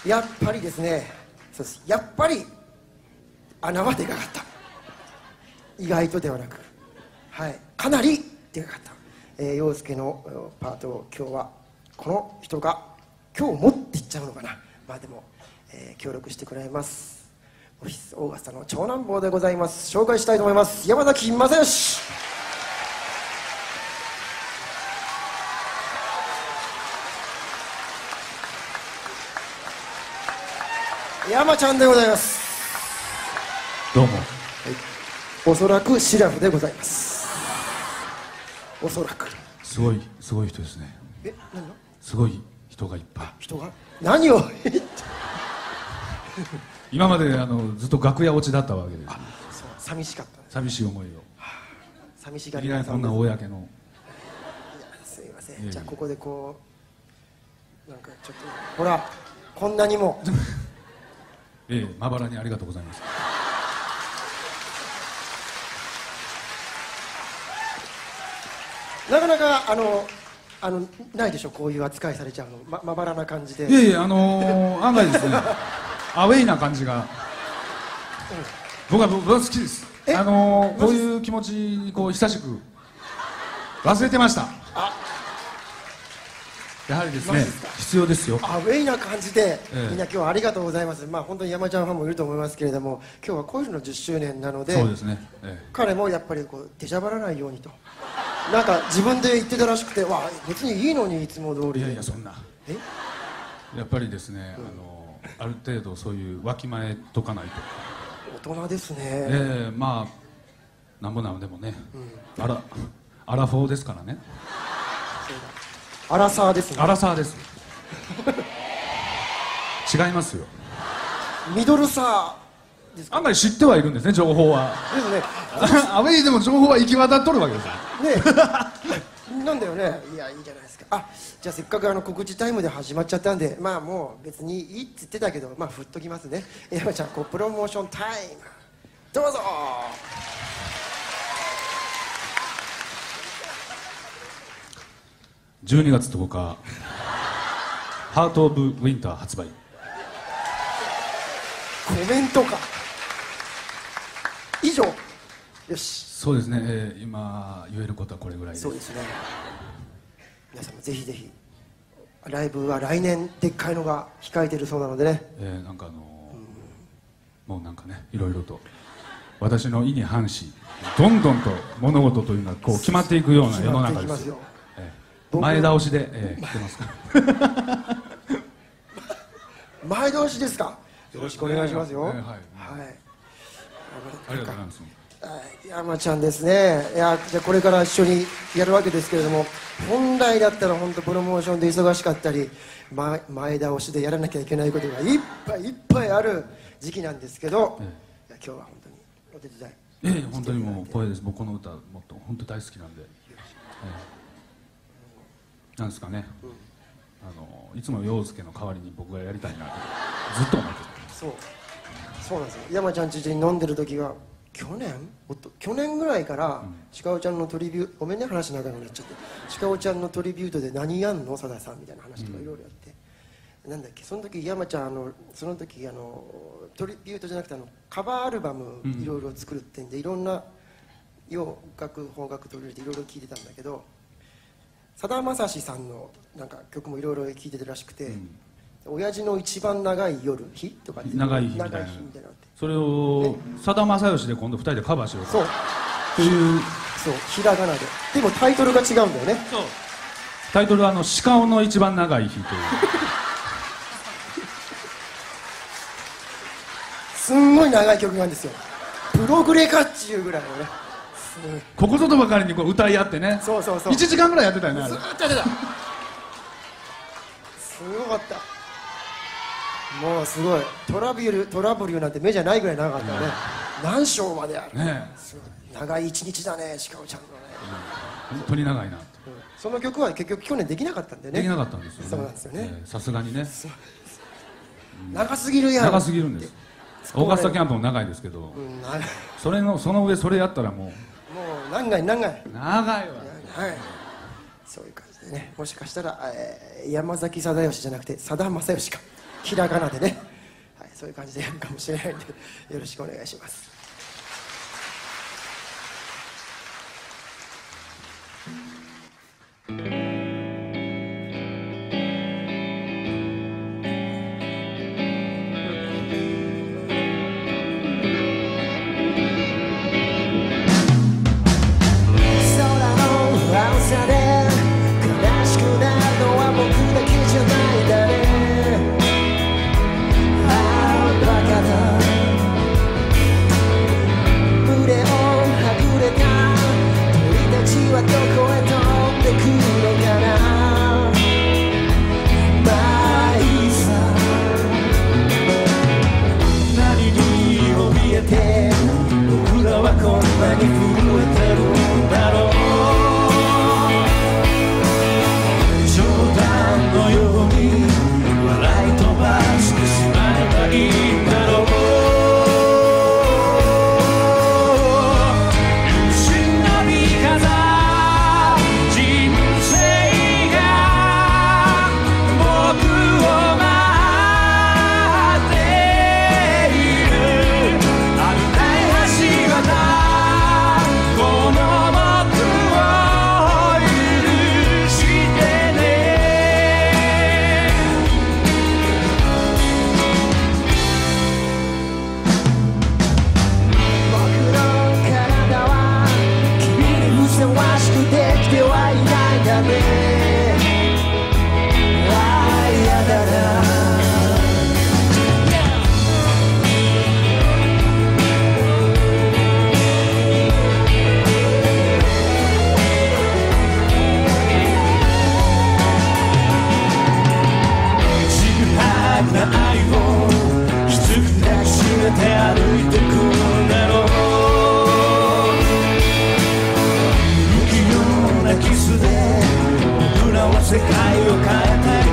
やっぱりですね、そうです、やっぱり穴はでかかった。意外とではなく、はい、かなりでかかった。陽介のパートを今日はこの人が今日持っていっちゃうのかな。まあでも、協力してくれます。オフィスオーガスタの長男坊でございます。紹介したいと思います。山崎正義。山ちゃんでございます。 どうも、はい、 おそらくシラフでございます。おそらくすごい人ですね。 何のすごい人がいっぱい。 人が何を今までずっと楽屋落ちだったわけです。 そう、寂しかった、ね、 寂しい思いを、 寂しがりいきなりこんな公の。いや、 すいません。じゃあここでこうなんかちょっとほらこんなにもまばらにありがとうございます。 なかなかないでしょ、こういう扱いされちゃうの、まばらな感じで。 案外ですねアウェイな感じが、僕は好きです。こういう気持ちにこう久しく忘れてました。やはりですね、必要ですよ。 アウェイな感じで、みんな今日はありがとうございます。まあ本当に山ちゃんファンもいると思いますけれども、今日はコイルの10周年なので、 そうですね、 彼もやっぱりこう出しゃばらないようにと、なんか自分で言ってたらしくて、わ別にいいのにいつも通りで。 いやいや、そんなやっぱりですね、ある程度そういうわきまえとかないと。 大人ですね。 まあなんぼなんでもね、アラフォーですからね。 アラサーですね。 アラサーです違いますよ。 ミドルサーですか。 案外知ってはいるんですね、情報は。 ですねアウェイでも情報は行き渡っとるわけですよねなんだよね。いや、いいじゃないですか。じゃあせっかく告知タイムで始まっちゃったんで、まあもう別にいいって言ってたけど、まあ振っときますね。山ちゃん、プロモーションタイムどうぞ。 12月10日ハート・オブ・ウィンター発売。 コメントか。以上。よし。 そうですね、今言えることはこれぐらいです。 そうですね。皆さんもぜひぜひ、ライブは来年でっかいのが控えてるそうなのでね。 なんかもうなんかね、いろいろと私の意に反し、どんどんと物事というのはこう決まっていくような世の中ですよ。前倒しで、来てますから前倒しですか。よろしくお願いしますよ。はい、 ありがとうございます。 山ちゃんですね。いや、じゃあこれから一緒にやるわけですけれども、本来だったら本当プロモーションで忙しかったり、前倒しでやらなきゃいけないことがいっぱいいっぱいある時期なんですけど、今日は本当にお手伝い。 本当にもう光栄です。僕この歌もっと本当大好きなんで、なんですかね、いつも陽介の代わりに僕がやりたいなとずっと思ってた。 そうなんですよ。山ちゃん家で飲んでる時が去年ぐらいから、ちかおちゃんのトリビュート、ごめんね話長くなっちゃって、ちかおちゃんのトリビュートで何やんのさださんみたいな話とかいろいろあって、なんだっけ、その時山ちゃんその時トリビュートじゃなくてカバーアルバムいろいろ作るってんで、いろんな洋楽邦楽取り入れていろいろ聴いてたんだけど、さだまさしさんのなんか曲もいろいろ聴いてたらしくて、親父の一番長い夜日とか長い日みたいな、それをさだまさよしで今度2人でカバーしようとっていう。 そう、ひらがなで。でもタイトルが違うんだよね。 そう、タイトルは鹿尾の一番長い日というすんごい長い曲なんですよ。プログレかっちゅうぐらいのね。 ここぞとばかりにこう歌い合ってね。 そう 1時間ぐらいやってたよね。 ずっとやってた。すごかった。もうすごい。トラブルなんて目じゃないぐらい長かったね。何章まであるね。長い一日だね、しかおちゃんのね。 本当に長いな。 その曲は結局去年できなかったんだよね。 できなかったんですよね。 そうなんですよね。 さすがにね。 長すぎるやん。 長すぎるんです。オーガスタキャンプも長いですけど、その上それやったらもう長いわ。 そういう感じでね、もしかしたら山崎貞義じゃなくてさだまさよしかひらがなでね、はい、そういう感じでやるかもしれないんでよろしくお願いします。 世界を変えたい